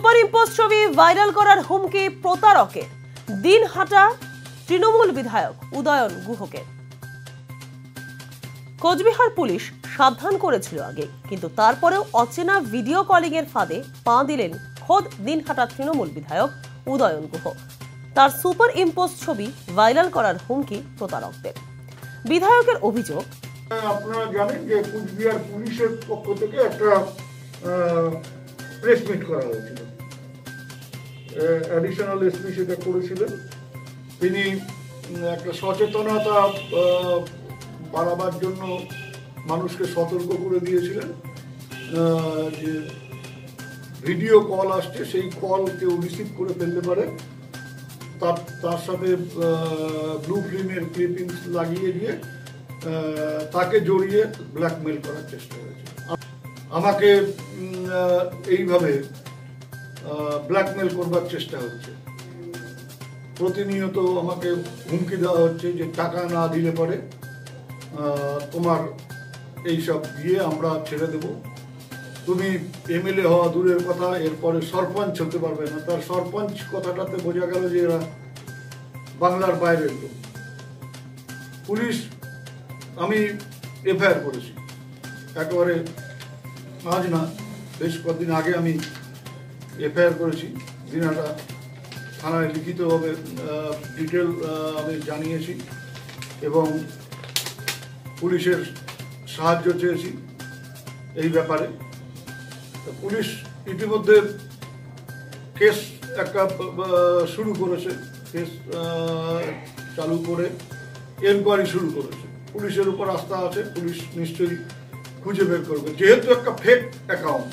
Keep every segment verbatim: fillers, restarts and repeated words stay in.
Super impose ছবি viral করার হুমকি প্রতারকের। দিনহাটা তৃণমূল বিধায়ক উদয়ন গুহকে কোচবিহার পুলিশ সাবধান করেছিল আগে, কিন্তু তারপরেও অচেনা ভিডিও কলিং এর ফাঁদে পা দিলেন খোদ দিনহাটা তৃণমূল বিধায়ক উদয়ন গুহ। তার সুপার ইম্পোজ ছবি ভাইরাল করার হুমকি প্রতারকদের। বিধায়কের অভিযোগ, আপনারা জানেন যে কোচবিহার পুলিশের পক্ষ থেকে একটা প্রেস মিট করা হয়েছিল। অ্যাডিশনাল এসপি সেটা করেছিলেন। তিনি একটা সচেতনতা বাড়াবার জন্য মানুষকে সতর্ক করে দিয়েছিলেন যে ভিডিও কল আসছে, সেই কল কেউ রিসিভ করে ফেলতে পারে। তার তার সাথে ব্লু ফিল্মের ক্লিপিংস লাগিয়ে দিয়ে তাকে জড়িয়ে ব্ল্যাকমেল করার চেষ্টা হয়েছে। আমাকে এইভাবে ব্ল্যাকমেল করবার চেষ্টা হচ্ছে। প্রতিনিয়ত আমাকে হুমকি দেওয়া হচ্ছে যে টাকা না দিলে পরে তোমার এইসব দিয়ে আমরা ছেড়ে দেব, তুমি এমএলএ হওয়া দূরের কথা, এরপরে সরপঞ্চ হতে পারবে না। তার সরপঞ্চ কথাটাতে বোঝা গেল যে এরা বাংলার বাইরের লোক। পুলিশ, আমি এফআইআর করেছি, একেবারে আজ না, বেশ কয়েকদিন আগে আমি এফআইআর করেছি। দিনহাটা থানায় লিখিতভাবে ডিটেল আমি জানিয়েছি এবং পুলিশের সাহায্য চেয়েছি এই ব্যাপারে। পুলিশ ইতিমধ্যে কেস একটা শুরু করেছে, কেস চালু করে এনকোয়ারি শুরু করেছে। পুলিশের উপর আস্থা আছে, পুলিশ নিশ্চয়ই খুঁজে বের করবে। যেহেতু একটা ফেক অ্যাকাউন্ট,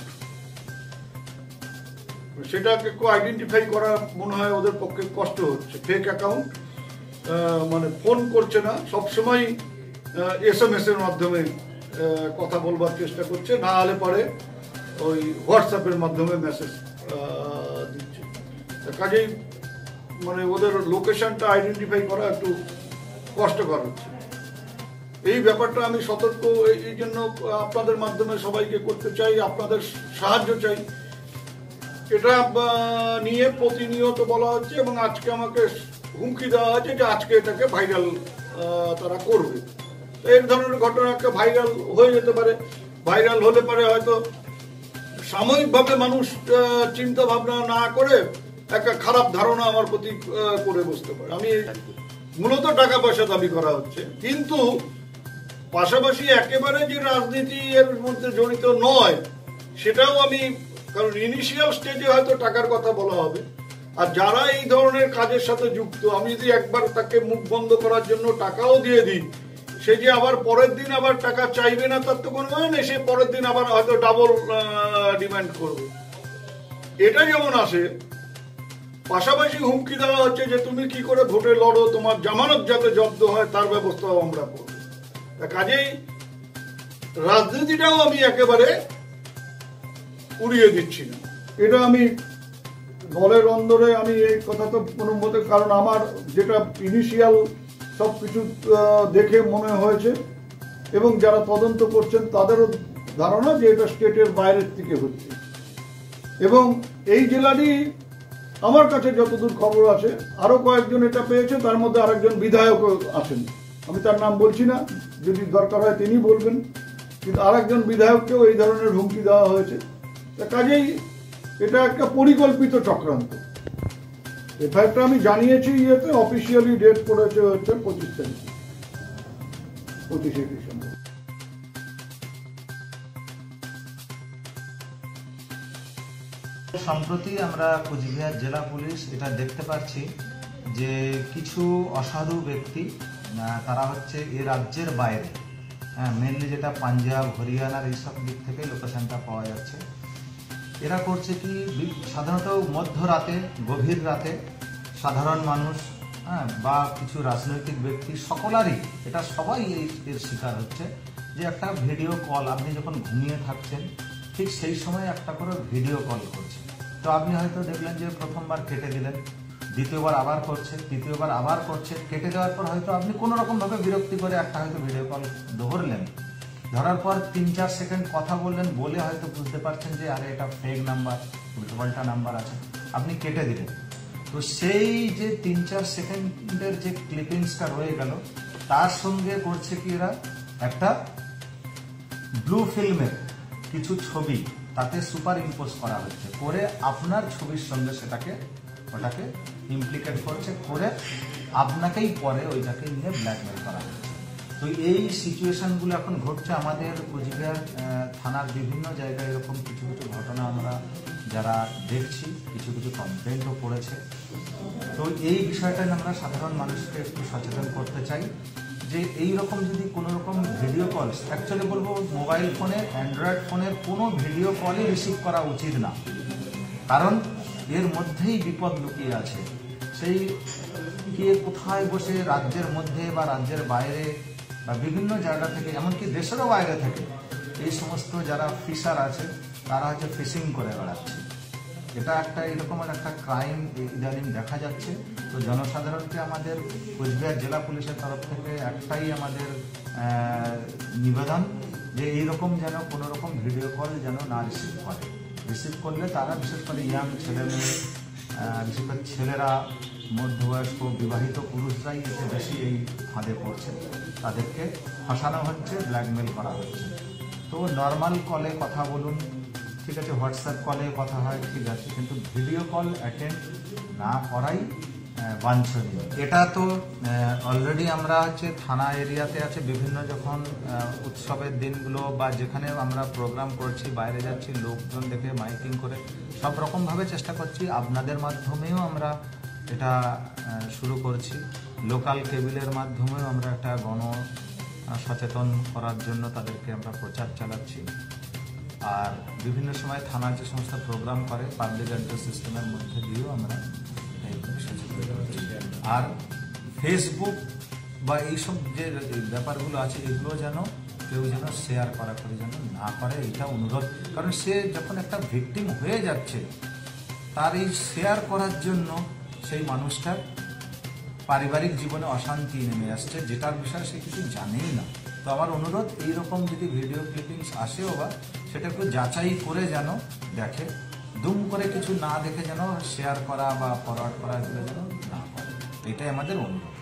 সেটাকে আইডেন্টিফাই করা মনে হয় ওদের পক্ষে কষ্ট হচ্ছে। ফেক অ্যাকাউন্ট মানে ফোন করছে না, সবসময় এস এম এস এর মাধ্যমে কথা বলবার চেষ্টা করছে, না হলে পরে ওই হোয়াটসঅ্যাপের মাধ্যমে মেসেজ দিচ্ছে। কাজেই মানে ওদের লোকেশনটা আইডেন্টিফাই করা একটু কষ্টকর হচ্ছে। এই ব্যাপারটা আমি সতর্ক এই জন্য আপনাদের মাধ্যমে সবাইকে করতে চাই, আপনাদের সাহায্য চাই। এটা নিয়ে প্রতিনিয়ত বলা হচ্ছে এবং আজকে আমাকে হুমকি দেওয়া হচ্ছে যে আজকে এটাকে ভাইরাল তারা করবে। এই ধরনের ঘটনা একটা ভাইরাল হয়ে যেতে পারে। ভাইরাল হলে পরে হয়তো সাময়িকভাবে মানুষ চিন্তা ভাবনা না করে একটা খারাপ ধারণা আমার প্রতি করে বসতে পারে। আমি মূলত টাকা পয়সা দাবি করা হচ্ছে, কিন্তু পাশাপাশি একেবারে যে রাজনীতি এর মধ্যে জড়িত নয় সেটাও আমি, কারণ ইনিশিয়াল স্টেজে হয়তো টাকার কথা বলা হবে। আর যারা এই ধরনের কাজের সাথে যুক্ত, আমি যদি একবার তাকে মুখ বন্ধ করার জন্য টাকাও দিয়ে দিই, সে যে আবার পরের দিন আবার টাকা চাইবে না তার তো কোনো মানে নেই। সে পরের দিন আবার হয়তো ডাবল ডিমান্ড করবে। এটা যেমন আসে, পাশাপাশি হুমকি দেওয়া হচ্ছে যে তুমি কি করে ভোটে লড়ো, তোমার জামানত যাতে জব্দ হয় তার ব্যবস্থাও আমরা করব। কাজেই রাজনীতিটাও আমি একেবারে উড়িয়ে দিচ্ছি না। এটা আমি দলের অন্দরে আমি এই কথা তো কোনো মতে, কারণ আমার যেটা ইনিশিয়াল সব কিছু দেখে মনে হয়েছে এবং যারা তদন্ত করছেন তাদেরও ধারণা যে এটা স্টেটের বাইরের থেকে হচ্ছে। এবং এই জেলারই আমার কাছে যতদূর খবর আছে আরো কয়েকজন এটা পেয়েছে, তার মধ্যে আরেকজন বিধায়কও আছেন। আমি তার নাম বলছি না, যদি দরকার হয় তিনি বলবেন, কিন্তু আরেকজন বিধায়ককেও এই ধরনের হুমকি দেওয়া হয়েছে। কাজেই এটা একটা পরিকল্পিত চক্রান্ত। এফআইআরটা আমি জানিয়েছি, ইয়েতে অফিসিয়ালি ডেট পড়েছে হচ্ছে পঁচিশ তারিখ, পঁচিশে ডিসেম্বর। সম্প্রতি আমরা কোচবিহার জেলা পুলিশ এটা দেখতে পাচ্ছি যে কিছু অসাধু ব্যক্তি, তারা হচ্ছে এ রাজ্যের বাইরে, হ্যাঁ মেনলি যেটা পাঞ্জাব হরিয়ানার এইসব দিক থেকে লোকেশনটা পাওয়া যাচ্ছে। এরা করছে কি, সাধারণত মধ্যরাতে গভীর রাতে সাধারণ মানুষ, হ্যাঁ বা কিছু রাজনৈতিক ব্যক্তি, সকলেরই এটা সবাই এর শিকার হচ্ছে যে একটা ভিডিও কল, আপনি যখন ঘুমিয়ে থাকছেন ঠিক সেই সময় একটা করে ভিডিও কল করছে। তো আপনি হয়তো দেখলেন যে প্রথমবার কেটে দিলেন, দ্বিতীয়বার আবার করছে, তৃতীয়বার আবার করছে। কেটে দেওয়ার পর হয়তো আপনি কোনো রকমভাবে বিরক্তি করে একটা হয়তো ভিডিও কল ধরলেন, ধরার পর তিন চার সেকেন্ড কথা বললেন, বলে হয়তো বুঝতে পারছেন যে আরে এটা ফেক নাম্বার, উল্টোপাল্টা নাম্বার আছে, আপনি কেটে দিলেন। তো সেই যে তিন চার সেকেন্ডের যে ক্লিপিংসটা রয়ে গেল, তার সঙ্গে করছে কি এরা একটা ব্লু ফিল্মের কিছু ছবি তাতে সুপার ইম্পোজ করা হচ্ছে, করে আপনার ছবির সঙ্গে সেটাকে ওটাকে ইমপ্লিকেট করছে, করে আপনাকেই পরে ওইটাকে নিয়ে ব্ল্যাকমেল করা হচ্ছে। তো এই সিচুয়েশনগুলো এখন ঘটছে আমাদের কোচবিহার থানার বিভিন্ন জায়গায়। এরকম কিছু কিছু ঘটনা আমরা যারা দেখছি, কিছু কিছু কমপ্লেন্টও পড়েছে। তো এই বিষয়টা আমরা সাধারণ মানুষকে একটু সচেতন করতে চাই যে এই রকম যদি কোনো রকম ভিডিও কল, অ্যাকচুয়ালি বলবো মোবাইল ফোনে, অ্যান্ড্রয়েড ফোনের কোনো ভিডিও কলই রিসিভ করা উচিত না, কারণ এর মধ্যেই বিপদ লুকিয়ে আছে। সেই কে কোথায় বসে রাজ্যের মধ্যে বা রাজ্যের বাইরে বা বিভিন্ন জায়গা থেকে, এমনকি দেশেরও বাইরে থেকে এই সমস্ত যারা ফিশার আছে তারা হচ্ছে ফিশিং করে বেড়াচ্ছে। এটা একটা এরকমের একটা ক্রাইম ইদানিং দেখা যাচ্ছে। তো জনসাধারণকে আমাদের কোচবিহার জেলা পুলিশের তরফ থেকে একটাই আমাদের নিবেদন যে এইরকম যেন কোনো রকম ভিডিও কল যেন না রিসিভ করে। রিসিভ করলে তারা বিশেষ করে ইয়াং ছেলে মেয়ে, বিশেষ করে ছেলেরা, মধ্যবয়স্ক বিবাহিত পুরুষরাই এতে বেশি এই ফাঁদে পড়ছে, তাদেরকে ফাঁসানো হচ্ছে, ব্ল্যাকমেল করা হচ্ছে। তো নর্মাল কলে কথা বলুন, ঠিক আছে, হোয়াটসঅ্যাপ কলে কথা হয়, ঠিক আছে, কিন্তু ভিডিও কল অ্যাটেন্ড না করাই বাঞ্ছনীয়। এটা তো অলরেডি আমরা হচ্ছে থানা এরিয়াতে আছে, বিভিন্ন যখন উৎসবের দিনগুলো বা যেখানে আমরা প্রোগ্রাম করছি, বাইরে যাচ্ছি, লোকজন দেখে মাইকিং করে সব রকমভাবে চেষ্টা করছি। আপনাদের মাধ্যমেও আমরা এটা শুরু করছি, লোকাল কেবিলের মাধ্যমেও আমরা একটা গণ সচেতন করার জন্য তাদেরকে আমরা প্রচার চালাচ্ছি। আর বিভিন্ন সময় থানা যে সমস্ত প্রোগ্রাম করে পাবলিক অ্যাড্রেস সিস্টেমের মধ্যে দিয়েও আমরা সচেতন করছি। আর ফেসবুক বা এইসব যে ব্যাপারগুলো আছে এগুলো যেন কেউ যেন শেয়ার করা করে যেন না করে, এটা অনুরোধ। কারণ সে যখন একটা ভিকটিম হয়ে যাচ্ছে, তার এই শেয়ার করার জন্য সেই মানুষটার পারিবারিক জীবনে অশান্তি নেমে আসছে, যেটার বিষয়ে সে কিছু জানেই না। তো আমার অনুরোধ, এইরকম যদি ভিডিও ক্লিপিংস আসেও বা সেটা একটু যাচাই করে যেন দেখে, দুম করে কিছু না দেখে যেন শেয়ার করা বা ফরওয়ার্ড করা এগুলো যেন না করে, এটাই আমাদের অনুরোধ।